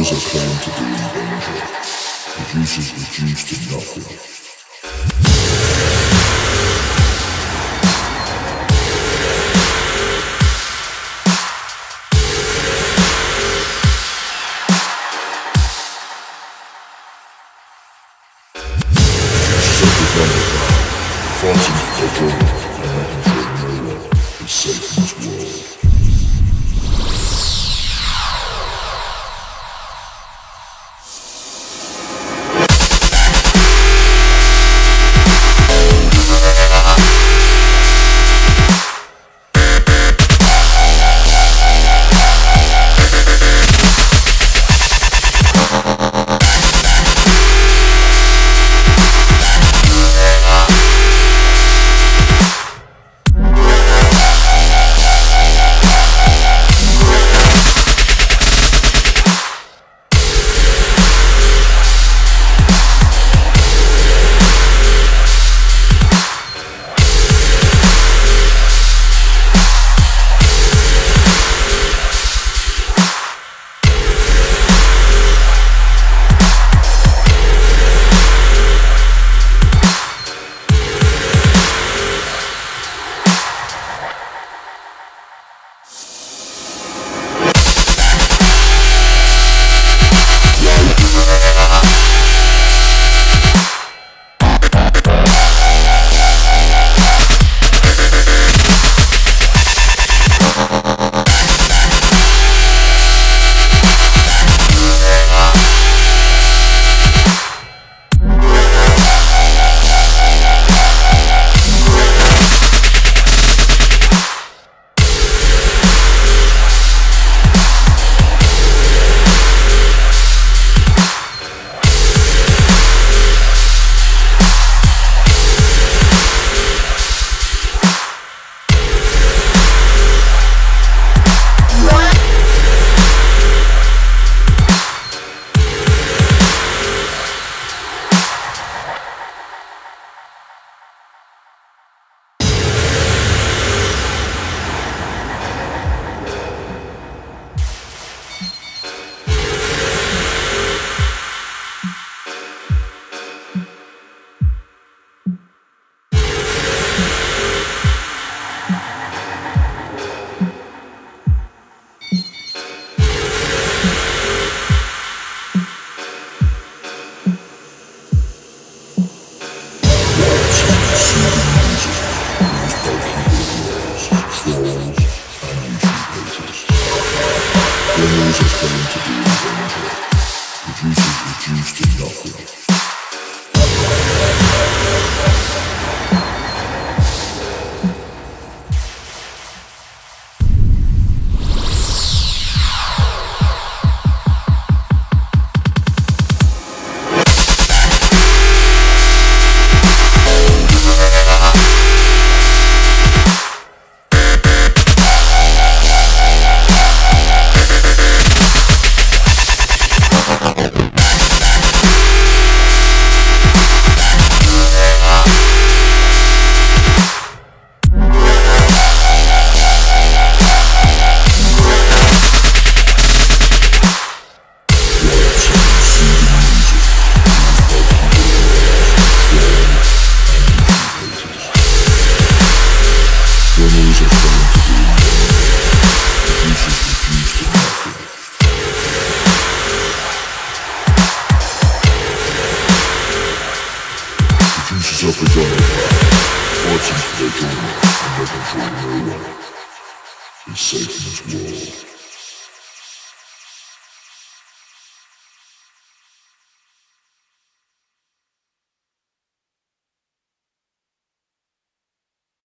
Promoters are claimed to be in danger. Producers reduced to nothing. Fighting for their joy and making sure no one is safe in this world. Promoters are claimed to be in danger. Producers reduced to nothing. Producers are presented fighting for their joy and making sure no one is safe in this world.